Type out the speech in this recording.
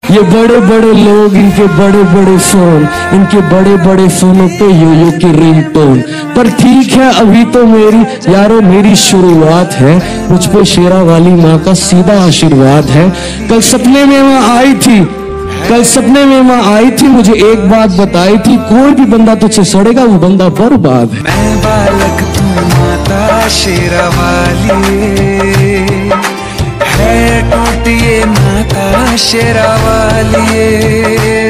ये बड़े बड़े लोग, इनके बड़े बड़े फोन, इनके बड़े बड़े फोनों पे यो की रिंगटोन। पर ठीक है अभी तो मेरी यारो मेरी शुरुआत है, मुझ पे शेरा वाली माँ का सीधा आशीर्वाद है। कल सपने में माँ आई थी, कल सपने में माँ आई थी, मुझे एक बात बताई थी, कोई भी बंदा तुझसे सड़ेगा वो बंदा बर्बाद है। मैं बालक तू माता शेरा वाली है, टूटिए माता शेरा वाली।